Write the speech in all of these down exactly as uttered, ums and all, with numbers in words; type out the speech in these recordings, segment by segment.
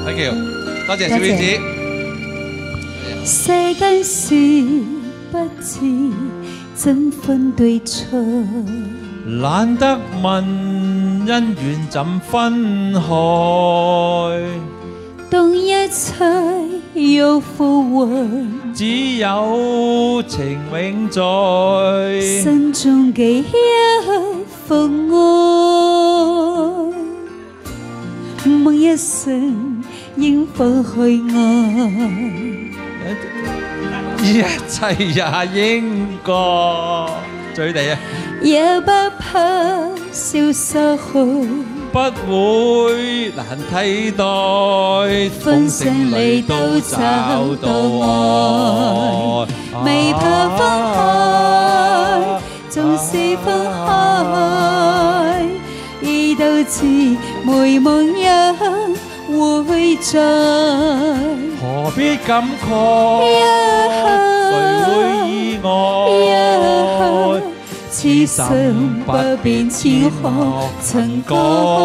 Thank you，多謝小丸子。 世間事不知怎分對錯， 懶得問恩怨怎分開， 當一切要復活， 只有情永在， 心中嘅一份愛，夢一生應放去愛。 一切也應過，最地啊！ 也不怕消失去， 不會難替代，風聲裏都找到愛， 未怕分開，縱是分開，已都知每夢也會在， 何必感慨？誰會意外？此心不變，千何曾改？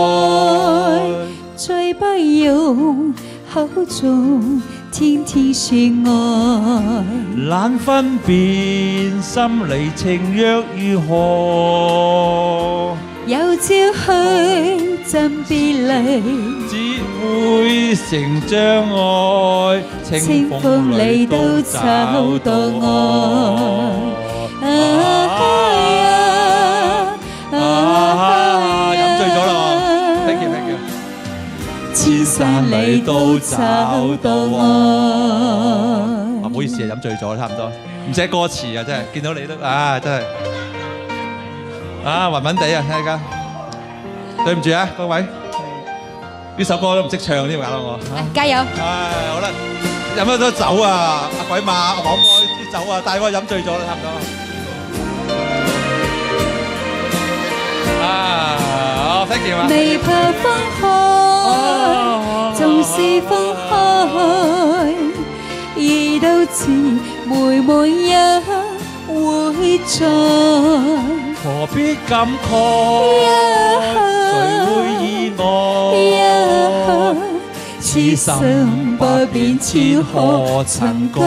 再不用口中天天說愛， 懶分辨心裏情若如何， 有朝去怎別離， 只會成障礙，清風裏都找到愛。飲醉咗啦，thank you thank you。 千山裏都找到愛。 啊，唔好意思啊，飲醉咗差唔多，唔寫歌詞啊，真係見到你都啊，真係啊，暈暈地啊，聽下。對唔住啊，各位，呢首歌都唔識唱添，搞到我。 加油！ 唉，好啦，飲咗多酒啊，阿鬼馬、阿黃哥啲酒啊，帶我飲醉咗啦，差唔多。啊，好 ，thank you 啊。 未怕分開，縱是分開，已都知每夢也會在。 何必感慨？誰會意外？此心不變，千何曾改？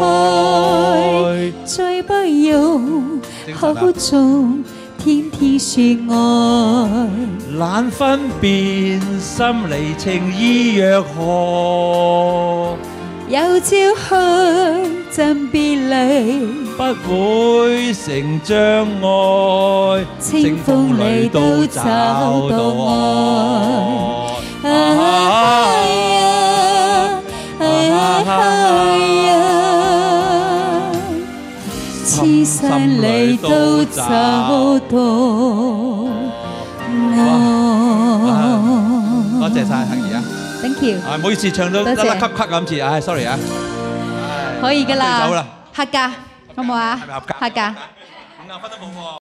再不用口中天天說愛， 懶分辨心離情意若何， 有朝去怎別離， 不會成障礙， 清風裏都找到愛。哎呀哎呀，痴心裏都找到愛。 多謝晒杏兒啊 ，thank you。 啊，唔好意思，唱到甩甩咳咳咁次，唉 ，sorry 啊。 可以㗎啦， 走啦， 客家好唔好啊？ 係咪合格？ 客家。 五廿分都冇喎。